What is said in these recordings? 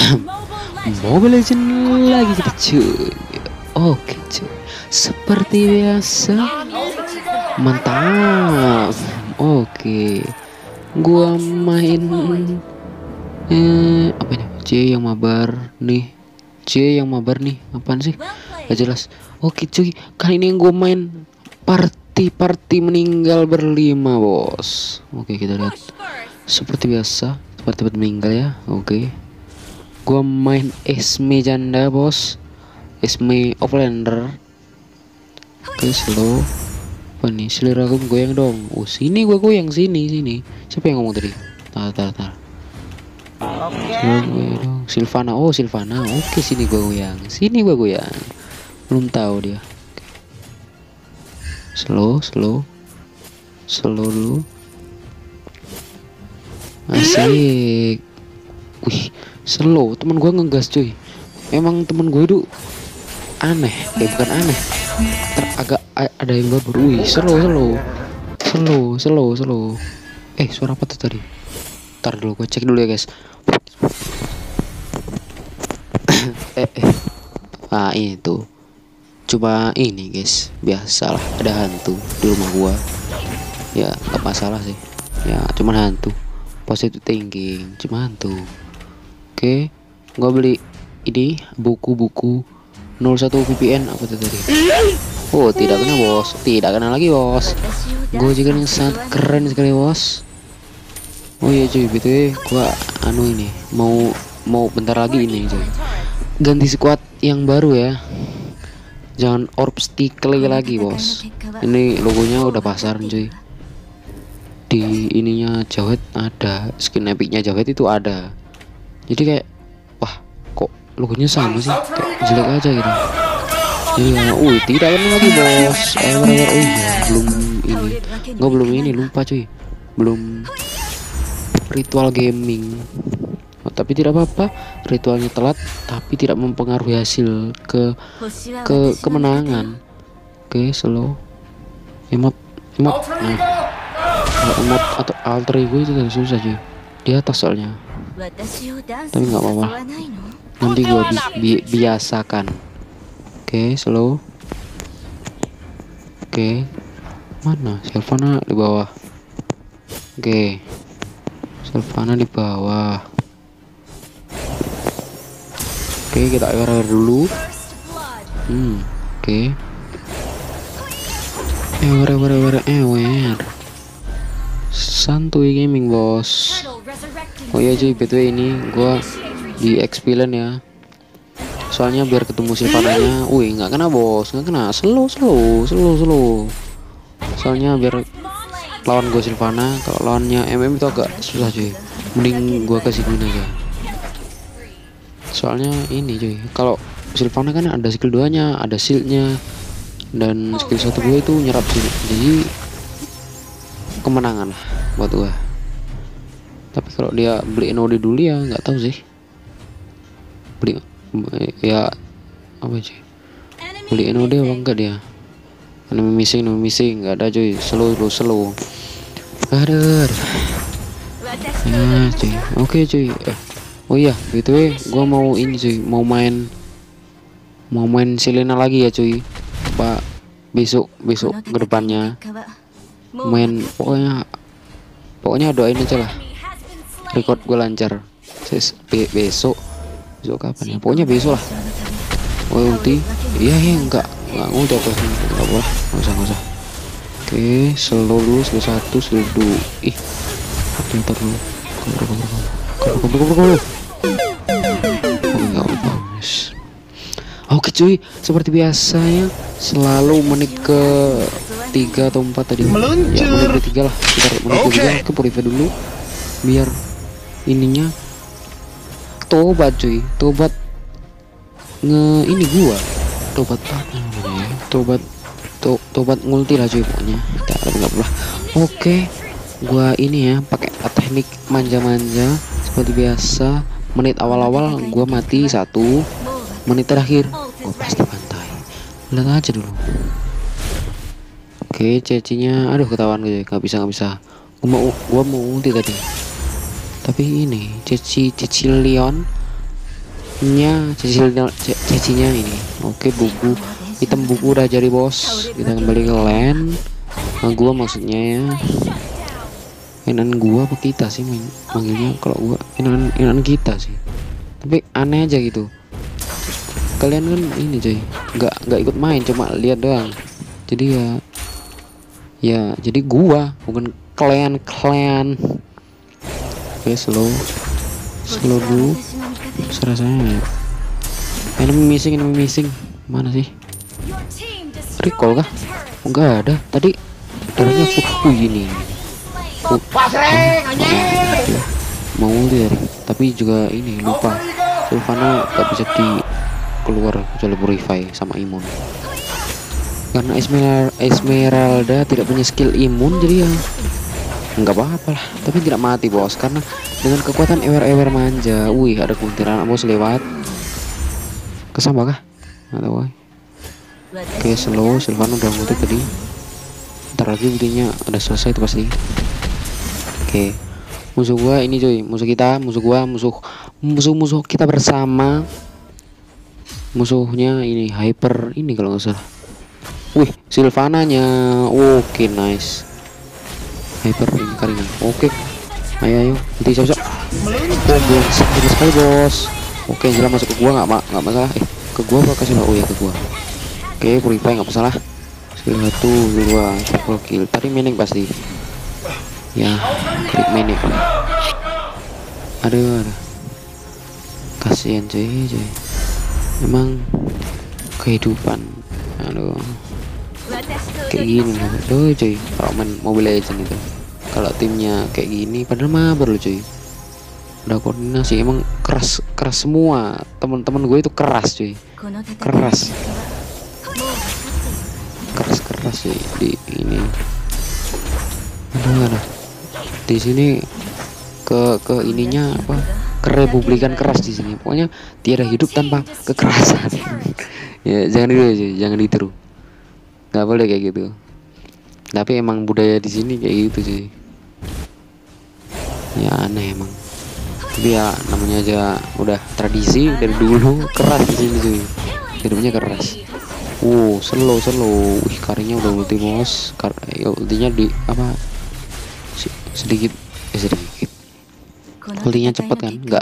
Mobile Legend lagi kita cuy. Oke cuy, seperti biasa mantap. Oke, gua main apa ini? C yang mabar nih. C yang mabar nih. Apaan sih? Gak jelas. Oke cuy, kali ini gua main party meninggal berlima bos. Oke, kita lihat. Seperti biasa, seperti meninggal ya. Oke, gua main Esme janda bos. Esme Offlander. Oke, slow. Apa nih? Selera gue goyang dong. Oh, sini gua goyang, sini. Siapa yang ngomong tadi? Tar. Silvana. Oh, Silvana. Oke, sini gua goyang. Belum tahu dia. Slow dulu. Asik. Wih, slow. Temen gua ngegas cuy. Emang temen gue itu aneh. Bukan aneh. Agak ada yang baru. Wih, slow. Suara apa tuh tadi? Ntar dulu, gue cek dulu ya guys. Itu coba ini guys, biasalah ada hantu di rumah gua. Ya nggak masalah sih. Ya cuman hantu. Positive thinking, cuma hantu. Oke, gua beli ini buku 01 VPN apa tuh tadi? Oh, tidak kena bos, tidak kena lagi bos. Gue juga yang sangat keren sekali bos. Oh iya cuy, btw gua ini mau bentar lagi ini cuy. Ganti squad yang baru ya. Jangan orb stick lagi bos. Ini logonya udah pasar cuy. Di ininya Jawet ada, skin epicnya Jawet itu ada. Jadi kayak wah, kok logonya sama sih? Kayak jelek aja gitu. Iya, tidak kena lagi bos. Oh iya, belum ini lupa cuy. Belum ritual gaming. Tapi tidak apa-apa, ritualnya telat tapi tidak mempengaruhi hasil ke kemenangan. Oke, slow. Emot. Nah, emot atau alter ego itu kan susah cuy. Di atas soalnya. Tapi nggak apa-apa. Nanti gua biasakan. Oke, slow. Oke. Mana? Silvana di bawah. Oke. Silvana di bawah. Oke, kita air dulu. Oke. Ewer. Santuy gaming bos. Oh iya cuy, btw ini gua di experience ya. Soalnya biar ketemu Silvananya. Wih, nggak kena bos, nggak kena. Slow. Soalnya biar lawan gue Silvana, kalau lawannya MM itu agak susah cuy. Mending gua kasih gini aja. Soalnya ini cuy, kalau Silvana kan ada skill 2-nya, ada shieldnya, dan skill 1 gue itu nyerap sih. Jadi kemenangan lah buat gue. Tapi kalau dia beli NOD dulu ya nggak tahu sih. Beli ya apa cuy? Beli NOD apa enggak dia? Enemy missing nggak ada cuy. Slow. Aduh. Ya cuy. Oke cuy. Oh iya, btw gua mau ini cuy, mau main Selena lagi ya cuy. Pak, besok ke depannya main, pokoknya doain aja lah record gue lancar. Besok kapan ya, pokoknya besok lah. Oh ulti iya enggak ngucap terus, enggak boleh, nggak usah. Oke, slow dulu, slow 1, slow 2. Bentar dulu. Kabur. Oke cuy, seperti biasanya selalu menit ke 3 atau 4 tadi. Menit ke 3 lah, sekitar menit ke 3 ke purify dulu biar ininya tobat cuy. Tobat ini gua. Tobat apa namanya? Tobat ngulti lah cuy pokoknya. Enggak apa-apa. Oke, gua ini ya pakai teknik manja-manja seperti biasa. Menit awal-awal gua mati 1, menit terakhir gua pasti pantai. Lihat aja dulu. Oke, cecinya aduh ketahuan gue, nggak bisa. Gua mau ulti tadi. Tapi ini ceci Leon nya cicinya ini. Oke, buku item buku udah jadi bos. Kita kembali ke land. Nah, gua maksudnya ya. Enan gua apa kita sih manggilnya? Kalau gua enan kita sih. Tapi aneh aja gitu. Kalian kan ini coy, nggak ikut main, cuma lihat doang. Jadi ya jadi gua bukan kalian. Oke, slow dulu. Serasanya enemy missing mana sih? Recall kah? Enggak ada. Tadi darahnya full ini. Mau ulti tapi juga ini lupa. Sylvana gak bisa di keluar kecuali purify sama imun. Karena Esmeralda tidak punya skill imun, jadi ya nggak apa-apa lah. Tapi tidak mati bos, karena dengan kekuatan ewer manja. Wih, ada kuntilanak bos lewat. Kesambah kah? Nggak tahu. Oke, slow. Sylvana udah multi tadi. Ntar lagi ultinya udah selesai itu pasti. Oke, musuh gua ini coy, musuh kita bersama. Musuhnya ini hyper ini kalau nggak salah. Wih, Sylvananya. Oke, nice. Hyper ini Karina. Oke, ayo nanti cocok. Oh, belum sekali bos. Oke, jelas masuk ke gua nggak masalah. Ke gua apa kasih? Oh ya, ke gua. Oke, purify nggak masalah. Skill 1, 2, triple kill. Tadi mining pasti. Ya, klik mining. Aduh. Kasihan cuy. Emang kehidupan. Aduh. Kayak gini loh cuy. Kalau main Mobile Legends itu. Kalau timnya kayak gini padahal mabar loh cuy. Udah koordinasi emang keras semua. Teman-teman gue itu keras cuy. Keras sih di ini. Aduh. Di sini ke ininya apa? Kerepublikan keras di sini. Pokoknya tiada hidup tanpa kekerasan. Ya, jangan ditiru. Nggak boleh kayak gitu. Tapi emang budaya di sini kayak gitu sih. Ya aneh emang. Tapi ya namanya aja udah tradisi dari dulu keras di sini cuy. Hidupnya keras. Slow. Wih, Karinya udah ulti bos. Ultinya di apa? Sedikit. Ultinya cepet kan? Nggak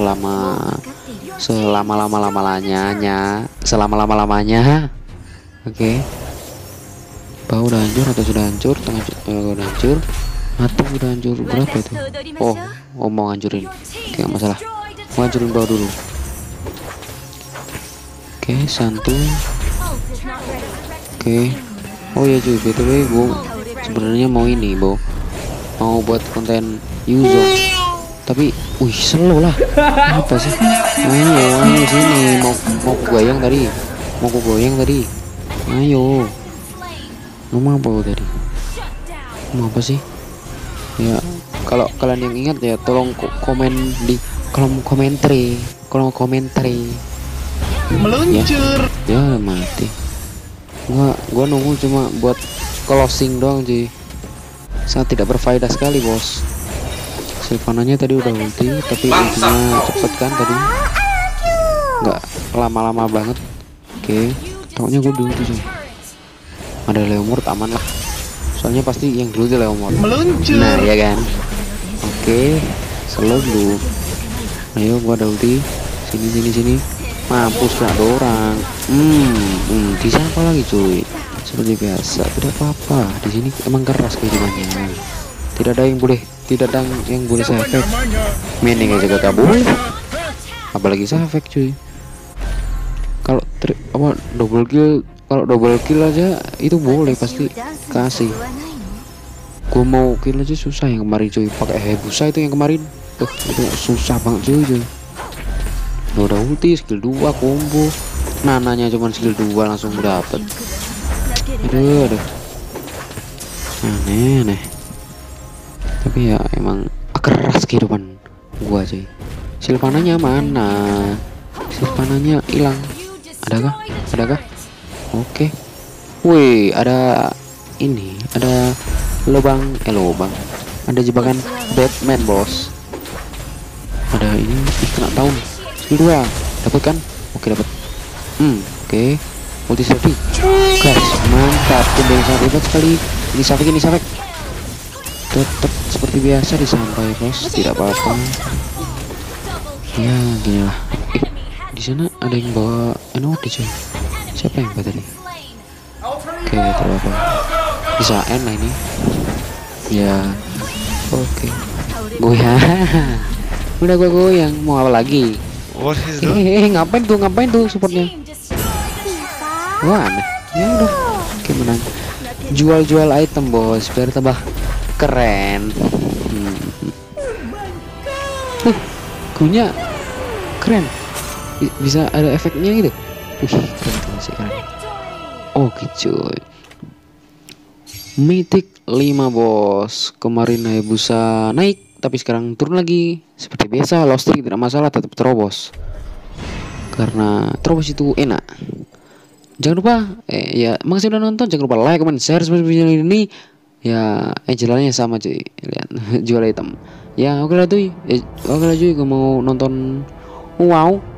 selama-lamanya. Oke. Bau udah hancur atau sudah hancur? Udah hancur. Mati udah hancur berapa itu? Mau hancurin. Oke, nggak masalah. Mau hancurin bau dulu. Oke, santuy. Oke. Oh ya cuy, btw gue sebenarnya mau ini, mau buat konten Yuzo. Tapi, slow lah. Apa sih? Ayo sini. Mau goyang tadi. Ayo. Mau apa tadi? Mau apa sih? Ya, kalau kalian yang ingat ya, tolong komen di kolom komentar. Meluncur. Ya mati. Gua nunggu cuma buat closing doang cuy. Sangat tidak berfaedah sekali bos. Sylvananya tadi udah ulti, tapi ultinya cepet kan tadi. Nggak lama-lama banget. Oke, takutnya gue dulu tuh. Ada Leomord aman lah. Soalnya pasti yang dulu tuh Leomord. Nah, ya kan. Oke, slow dulu. Ayo, gua ada ulti. Sini. Mampus gak ada orang. Di siapa lagi cuy? Seperti biasa, tidak apa-apa. Di sini emang keras kehidupannya. Tidak ada yang boleh saya efek. Mining aja gak boleh. Apalagi saya efek cuy. Kalau double kill aja itu boleh pasti kasih. Gue mau kill aja susah yang kemarin cuy. Pakai Hayabusa itu yang kemarin. Itu susah banget cuy. Udah ulti skill 2 combo. Nananya cuman skill 2 langsung dapet. Aduh. Aneh. Tapi ya emang keras kehidupan gua cuy. Sylvananya mana? Sylvananya hilang. Adakah? Oke. Wih, ada ini, ada lubang. Ada jebakan Batman, bos. Ada ini, kena tahun. Skill 2. Dapat kan? Oke dapat. Oke. Multi ready. Guys, mantap. Tumben sangat hebat sekali. Ini Safek. Tetap seperti biasa disampai bos. Tidak apa-apa. Ya gini lah. Di sana ada yang bawa NOD coy. Siapa yang bawa tadi? Oke, tidak apa-apa. Bisa N lah ini. Ya. Oke. Goyang. Udah gua goyang. Mau apa lagi? Ngapain tuh supportnya? Wah, aneh. Ya udah. Oke, menang. Jual item bos biar tambah keren. Gunya keren. Bisa ada efeknya gitu. Keren sih keren. Oke cuy. Mythic 5 bos. Kemarin Hayabusa naik tapi sekarang turun lagi. Seperti biasa lost streak tidak masalah, tetap terobos. Karena terobos itu enak. Jangan lupa ya makasih udah nonton, jangan lupa like, comment, share video ini. Ya jalannya sama cuy. Lihat jual item. Ya oke lah cuy. Gue mau nonton. Wow.